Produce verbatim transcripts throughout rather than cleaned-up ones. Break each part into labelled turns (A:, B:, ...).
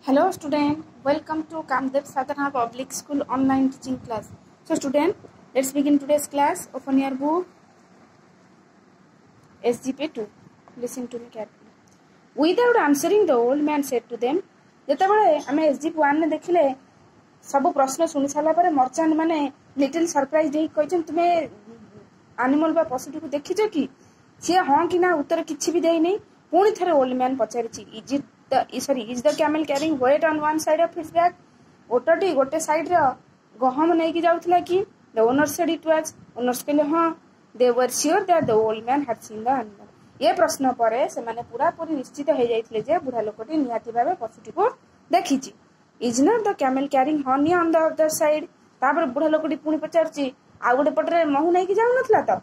A: Hello student, welcome to Kamdev Sadhana Public School online teaching class. So student, let's begin today's class. Open your book. S G P two. Listen to me carefully. Without answering, the old man said to them, ଯେତେବେଳେ ଆମେ S G P one ରେ ଦେଖିଲେ ସବୁ ପ୍ରଶ୍ନ ଶୁଣି ସାରିଲା ପରେ merchant ମାନେ ଲିଟିଲ ସରପ୍ରାଇଜ ହେଇକି କହିଛନ୍ତି ତୁମେ ଆନିମଲ ବା ପଶୁଟିକୁ ଦେଖିଛ କି? ସିଏ ହଁ କି ନା ଉତ୍ତର କିଛି ବି ଦେଇନି। ପୁଣି ଥରେ ଓଲ୍ଡ ମ୍ୟାନ୍ ପଚାରିଛି, is it the sorry is the camel carrying weight on one side of its back? ଓଟଟି ଗୋଟେ ସାଇଡ୍ର ଗହମ ନେଇକି ଯାଉଥିଲା କି? The owner said it was. Owners କହିଲେ ହଁ। They were sure that the old man had seen the animal. ଏ ପ୍ରଶ୍ନ ପରେ ସେମାନେ ପୁରାପୁରି ନିଶ୍ଚିତ ହେଇଯାଇଥିଲେ ଯେ ବୁଢା ଲୋକଟି ନିହାତି ଭାବେ ପଶୁଟିକୁ ଦେଖିଛି। Is not the camel carrying honey on the other side? ତାପରେ ବୁଢା ଲୋକଟି ପୁଣି ପଚାରୁଛି, ଆଉ ଗୋଟେ ପଟରେ ମହୁ ନେଇକି ଯାଉନଥିଲା ତ?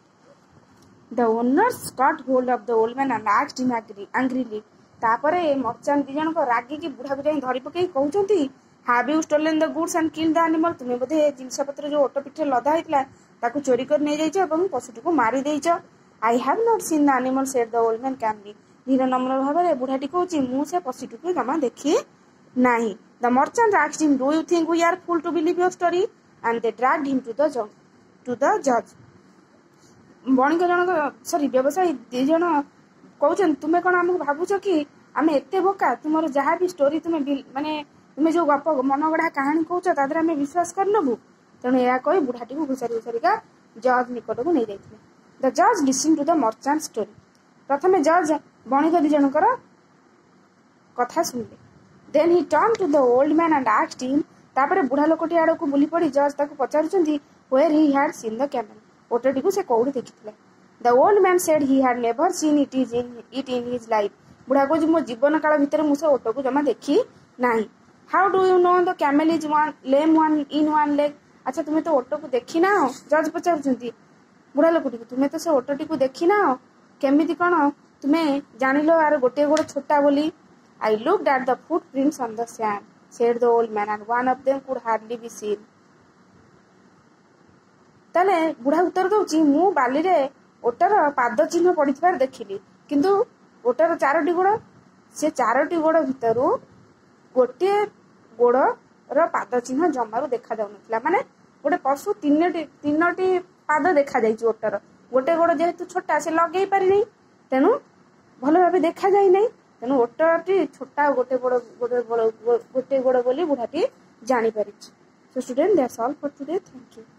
A: The owners caught hold of the old man and asked him angrily. ତାପରେ ମର୍ଚାଣ୍ଟ ଦି ଜଣଙ୍କ ରାଗିକି ବୁଢାକୁ ଯାଇ ଧରି ପକେଇ କହୁଛନ୍ତି, have you stolen the goods and killed the animal? ତୁମେ ବୋଧେ ଜିନିଷ ପତ୍ର ଯୋଉ ଓଟ ପିଠିରେ ଲଦା ହେଇଥିଲା ତାକୁ ଚୋରି କରି ନେଇଯାଇଛ ଏବଂ ପଶୁଟିକୁ ମାରି ଦେଇଛ। I have not seen the animal, said the old man calmly. ଧୀର ନମ୍ର ଭାବରେ ବୁଢାଟି କହୁଛି, ମୁଁ ସେ ପଶୁଟିକୁ ଜମା ଦେଖି ନାହିଁ। The merchant asked him, do you think we are fool to believe your story? And they dragged him to the judge. To the judge. ବଣିକ ଜଣକ ସରି ବ୍ୟବସାୟୀ ଦି ଜଣ କହୁଛନ୍ତି, ତୁମେ କଣ ଆମକୁ ଭାବୁଛ କି ଆମେ ଏତେ ବୋକା? ତୁମର ଯାହା ବି ଷ୍ଟୋରି ତୁମେ ମାନେ ତୁମେ ଯୋଉ ଗପ ମନଗଢା କାହାଣୀ କହୁଛ ତା ଦେହରେ ଆମେ ବିଶ୍ୱାସ କରିନେବୁ। ତେଣୁ ଏହା କହି ବୁଢାଟିକୁ ଘୁଷାରି ଘୁଷାରିକା ଜଜ୍ ନିକଟକୁ ନେଇଯାଇଥିଲେ। ଦ ଜଜ୍ listen to the merchant story. ପ୍ରଥମେ ଜଜ୍ ବଣିକ ଦି ଜଣଙ୍କର କଥା ଶୁଣିଲେ। Then he turn to the old man and asked him. ତାପରେ ବୁଢା ଲୋକଟି ଆଡକୁ ବୁଲି ପଡି ଜଜ୍ ତାକୁ ପଚାରୁଛନ୍ତି, where he had seen the camel? ଓଟଟିକୁ ସେ କୋଉଠି ଦେଖିଥିଲେ? The old man said he had never seen it in it in his life. ବୁଢା କହୁଛି, ମୋ ଜୀବନ କାଳ ଭିତରେ ମୁଁ ସେ ଓଟକୁ ଜମା ଦେଖି ନାହିଁ। How do you know the camel is one lame one in one leg? ଆଚ୍ଛା ତୁମେ ତ ଓଟକୁ ଦେଖି ନାହ? ଜଜ୍ ପଚାରୁଛନ୍ତି ବୁଢା ଲୋକଟିକୁ, ତୁମେ ତ ସେ ଓଟଟିକୁ ଦେଖି ନାହ, କେମିତି କଣ ତୁମେ ଜାଣିଲ ଆର ଗୋଟିଏ ଗୋଡ ଛୋଟା ବୋଲି? I looked at the footprints on the sand, said the old man, and one of them could hardly be seen. ତାହେଲେ ବୁଢା ଉତ୍ତର ଦଉଛି, ମୁଁ ବାଲିରେ ଓଟର ପାଦ ଚିହ୍ନ ପଡିଥିବାର ଦେଖିଲି, କିନ୍ତୁ ଓଟର ଚାରୋଟି ଗୋଡ, ସେ ଚାରୋଟି ଗୋଡ ଭିତରୁ ଗୋଟିଏ ଗୋଡର ପାଦ ଚିହ୍ନ ଜମାରୁ ଦେଖା ଯାଉନଥିଲା। ମାନେ ଗୋଟେ ପଶୁ ତିନୋଟି ତିନୋଟି ପାଦ ଦେଖାଯାଇଛି ଓଟର, ଗୋଟେ ଗୋଡ ଯେହେତୁ ଛୋଟା ସେ ଲଗେଇ ପାରିନି, ତେଣୁ ଭଲ ଭାବେ ଦେଖାଯାଇ ନାହିଁ। ତେଣୁ ଓଟଟି ଛୋଟା ଗୋଟେ ଗୋଡ ଗୋଟେ ଗୋଡ ଗୋଟେ ଗୋଡ ବୋଲି ବୁଢାଟି ଜାଣିପାରିଛି। So student, that's all for today. Thank you.